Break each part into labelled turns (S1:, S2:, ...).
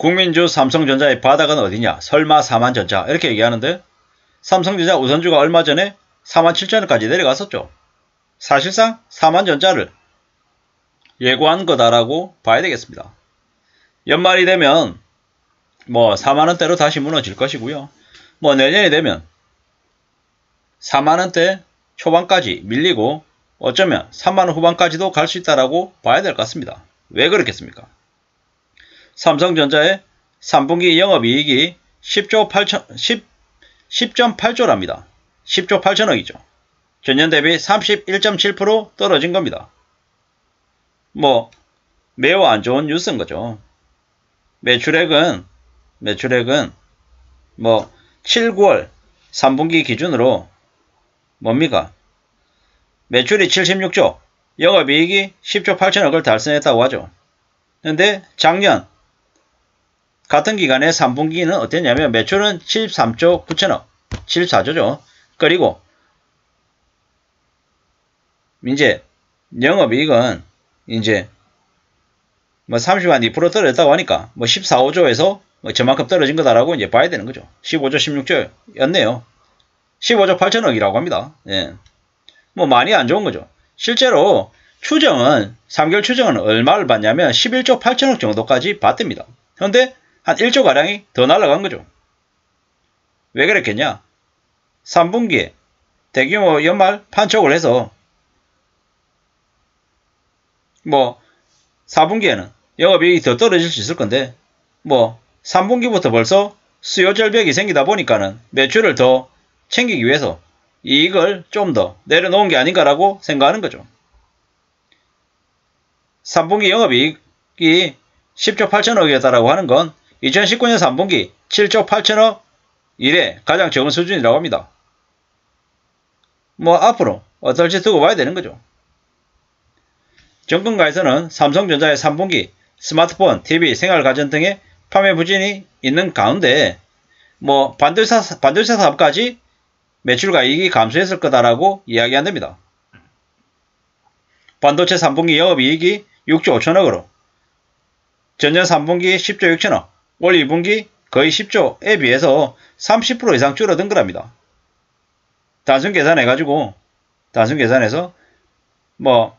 S1: 국민주 삼성전자의 바닥은 어디냐? 설마 사만전자 이렇게 얘기하는데 삼성전자 우선주가 얼마 전에 47,000원까지 내려갔었죠. 사실상 사만전자를 예고한 거다라고 봐야 되겠습니다. 연말이 되면 뭐 4만원대로 다시 무너질 것이고요. 뭐 내년이 되면 4만원대 초반까지 밀리고 어쩌면 3만원 후반까지도 갈 수 있다라고 봐야 될 것 같습니다. 왜 그렇겠습니까? 삼성전자의 3분기 영업이익이 10.8조랍니다. 10조 8천억이죠. 전년 대비 31.7% 떨어진 겁니다. 뭐 매우 안 좋은 뉴스인 거죠. 매출액은 뭐 7, 9월 3분기 기준으로 뭡니까? 매출이 76조, 영업이익이 10조 8천억을 달성했다고 하죠. 근데 작년 같은 기간에 3분기는 어땠냐면 매출은 73조 9천억, 74조죠. 그리고 이제 영업이익은 이제 뭐 30한 2% 떨어졌다고 하니까 뭐 14, 5조에서 뭐 저만큼 떨어진 거다라고 이제 봐야 되는 거죠. 15조 16조였네요. 15조 8천억이라고 합니다. 예. 뭐 많이 안 좋은 거죠. 실제로 추정은 3개월 추정은 얼마를 받냐면 11조 8천억 정도까지 받답니다. 그런데 한 1조가량이 더 날아간 거죠. 왜 그랬겠냐? 3분기에 대규모 연말 판촉을 해서 뭐 4분기에는 영업이익이 더 떨어질 수 있을 건데 뭐 3분기부터 벌써 수요 절벽이 생기다 보니까는 매출을 더 챙기기 위해서 이익을 좀 더 내려놓은 게 아닌가라고 생각하는 거죠. 3분기 영업이익이 10조 8천억이었다라고 하는 건 2019년 3분기 7조 8천억 이래 가장 적은 수준이라고 합니다. 뭐 앞으로 어떨지 두고 봐야 되는 거죠. 정권가에서는 삼성전자의 3분기 스마트폰, TV, 생활가전 등의 판매 부진이 있는 가운데 뭐 반도체 사업까지 매출과 이익이 감소했을 거다라고 이야기한답니다. 반도체 3분기 영업이익이 6조 5천억으로 전년 3분기 10조 6천억, 올 2분기 거의 10조에 비해서 30% 이상 줄어든 거랍니다. 단순 계산해서 뭐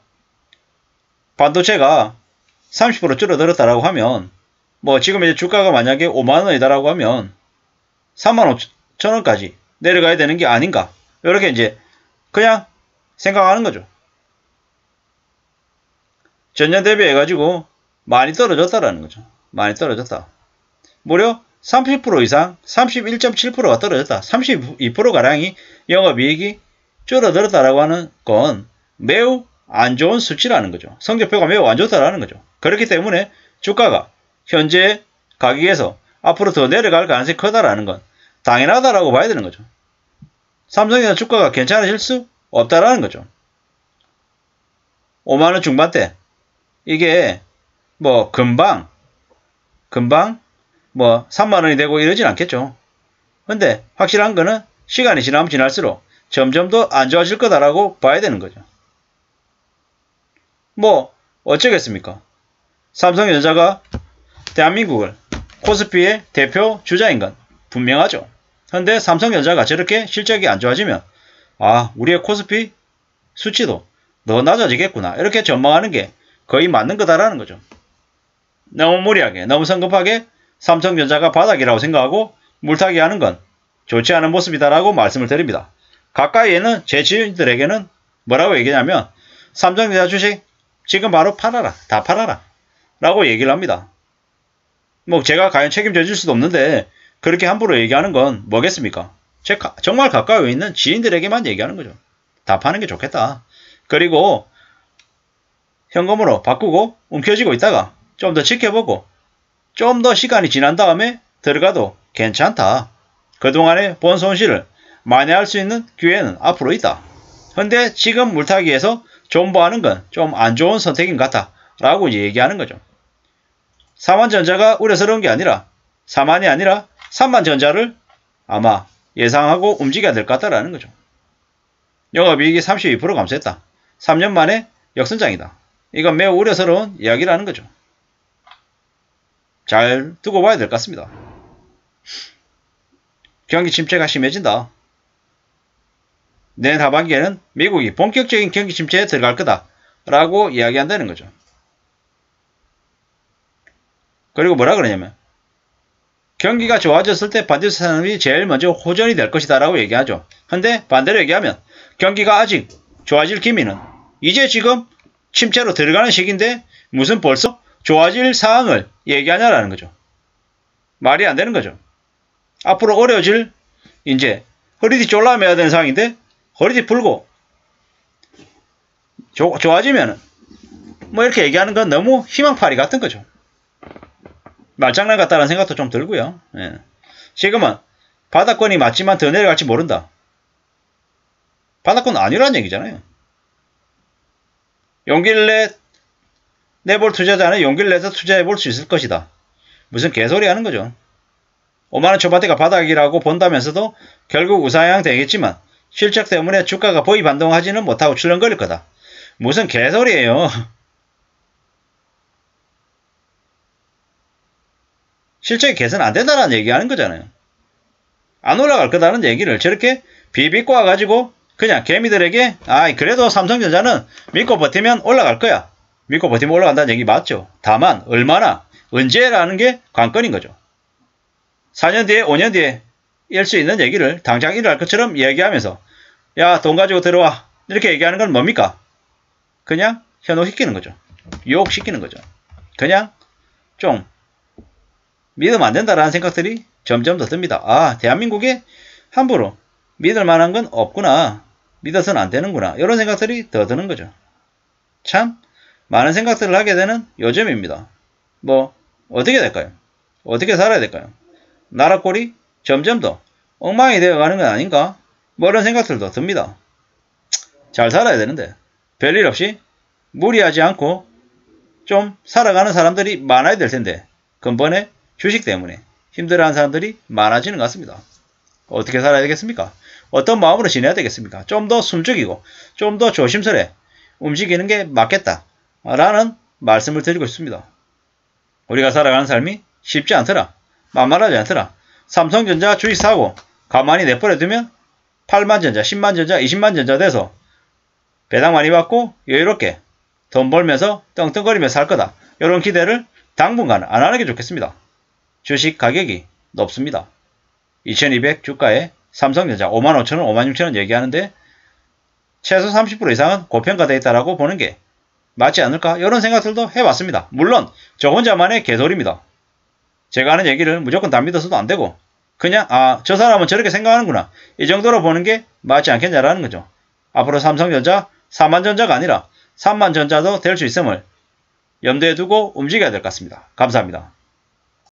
S1: 반도체가 30% 줄어들었다라고 하면 뭐 지금 이제 주가가 만약에 5만원이다라고 하면 3만 5천원까지 내려가야 되는 게 아닌가, 이렇게 이제 그냥 생각하는 거죠. 전년 대비해가지고 많이 떨어졌다라는 거죠. 많이 떨어졌다. 무려 30% 이상 31.7%가 떨어졌다. 32%가량이 영업이익이 줄어들었다라고 하는 건 매우 안 좋은 수치라는 거죠. 성적표가 매우 안 좋다라는 거죠. 그렇기 때문에 주가가 현재 가격에서 앞으로 더 내려갈 가능성이 크다라는 건 당연하다라고 봐야 되는 거죠. 삼성전자 주가가 괜찮아질 수 없다라는 거죠. 5만원 중반대. 이게 뭐 금방 뭐 3만원이 되고 이러진 않겠죠. 근데 확실한 거는 시간이 지나면 지날수록 점점 더 안 좋아질 거다라고 봐야 되는 거죠. 뭐 어쩌겠습니까? 삼성전자가 대한민국을 코스피의 대표 주자인 건 분명하죠. 그런데 삼성전자가 저렇게 실적이 안 좋아지면 우리의 코스피 수치도 더 낮아지겠구나, 이렇게 전망하는 게 거의 맞는 거다라는 거죠. 너무 무리하게, 너무 성급하게 삼성전자가 바닥이라고 생각하고 물타기 하는 건 좋지 않은 모습이다라고 말씀을 드립니다. 가까이에는 제 지인들에게는 뭐라고 얘기냐면 삼성전자 주식 지금 바로 팔아라, 다 팔아라 라고 얘기를 합니다. 뭐 제가 과연 책임져 줄 수도 없는데 그렇게 함부로 얘기하는 건 뭐겠습니까? 제가 정말 가까이 있는 지인들에게만 얘기하는 거죠. 다 파는 게 좋겠다. 그리고 현금으로 바꾸고 움켜쥐고 있다가 좀 더 지켜보고 좀 더 시간이 지난 다음에 들어가도 괜찮다. 그동안의 본 손실을 만회할 수 있는 기회는 앞으로 있다. 근데 지금 물타기에서 존버하는 건 좀 안 좋은 선택인 것 같다 라고 얘기하는 거죠. 사만전자가 우려스러운 게 아니라 사만이 아니라 삼만전자를 아마 예상하고 움직여야 될 것 같다라는 거죠. 영업이익이 32% 감소했다. 3년 만에 역선장이다. 이건 매우 우려스러운 이야기라는 거죠. 자, 잘 두고 봐야 될 것 같습니다. 경기 침체가 심해진다. 내년 하반기에는 미국이 본격적인 경기 침체에 들어갈 거다 라고 이야기한다는 거죠. 그리고 뭐라 그러냐면 경기가 좋아졌을 때 반도체 산업이 제일 먼저 호전이 될 것이다 라고 얘기하죠. 근데 반대로 얘기하면 경기가 아직 좋아질 기미는 이제 지금 침체로 들어가는 시기인데 무슨 벌써 좋아질 사항을 얘기하냐라는 거죠. 말이 안 되는 거죠. 앞으로 어려워질 이제 허리띠 졸라매야 되는 상황인데 허리띠 풀고 좋아지면은 뭐 이렇게 얘기하는 건 너무 희망파리 같은 거죠. 말장난 같다는 생각도 좀 들고요. 예. 지금은 바닥권이 맞지만 더 내려갈지 모른다. 바닥권 아니라는 얘기잖아요. 용기를 내볼 투자자는 용기를 내서 투자해볼 수 있을 것이다. 무슨 개소리 하는 거죠. 5만원 초반대가 바닥이라고 본다면서도 결국 우상향 되겠지만 실적 때문에 주가가 보이 반동하지는 못하고 출렁거릴 거다. 무슨 개소리예요. 실적이 개선 안 된다는 얘기하는 거잖아요. 안 올라갈 거다는 얘기를 저렇게 비비꼬 와가지고 그냥 개미들에게 그래도 삼성전자는 믿고 버티면 올라갈 거야. 믿고 버티면 올라간다는 얘기 맞죠. 다만 얼마나 언제라는 게 관건인 거죠. 4년 뒤에 5년 뒤에 일 수 있는 얘기를 당장 일어날 것처럼 얘기하면서 야 돈 가지고 들어와 이렇게 얘기하는 건 뭡니까? 그냥 현혹시키는 거죠. 유혹시키는 거죠. 그냥 좀 믿으면 안 된다라는 생각들이 점점 더 듭니다. 대한민국에 함부로 믿을 만한 건 없구나. 믿어서는 안 되는구나. 이런 생각들이 더 드는 거죠. 참 많은 생각들을 하게 되는 요즘입니다. 뭐 어떻게 될까요? 어떻게 살아야 될까요? 나라 꼴이 점점 더 엉망이 되어가는 건 아닌가? 뭐 이런 생각들도 듭니다. 잘 살아야 되는데 별일 없이 무리하지 않고 좀 살아가는 사람들이 많아야 될 텐데 근본에 주식 때문에 힘들어하는 사람들이 많아지는 것 같습니다. 어떻게 살아야 되겠습니까? 어떤 마음으로 지내야 되겠습니까? 좀 더 숨죽이고 좀 더 조심스레 움직이는 게 맞겠다 라는 말씀을 드리고 싶습니다. 우리가 살아가는 삶이 쉽지 않더라. 만만하지 않더라. 삼성전자 주식 사고 가만히 내버려두면 8만전자, 10만전자, 20만전자 돼서 배당 많이 받고 여유롭게 돈 벌면서 떵떵거리면서 살 거다. 이런 기대를 당분간 안 하는 게 좋겠습니다. 주식 가격이 높습니다. 2200 주가에 삼성전자 55,000원, 56,000원 얘기하는데 최소 30% 이상은 고평가되어 있다고 보는 게 맞지 않을까? 이런 생각들도 해봤습니다. 물론 저 혼자만의 개소리입니다. 제가 하는 얘기를 무조건 다 믿어서도 안 되고 그냥 저 사람은 저렇게 생각하는구나. 이 정도로 보는 게 맞지 않겠냐라는 거죠. 앞으로 삼성전자 4만전자가 아니라 3만전자도 될 수 있음을 염두에 두고 움직여야 될 것 같습니다. 감사합니다.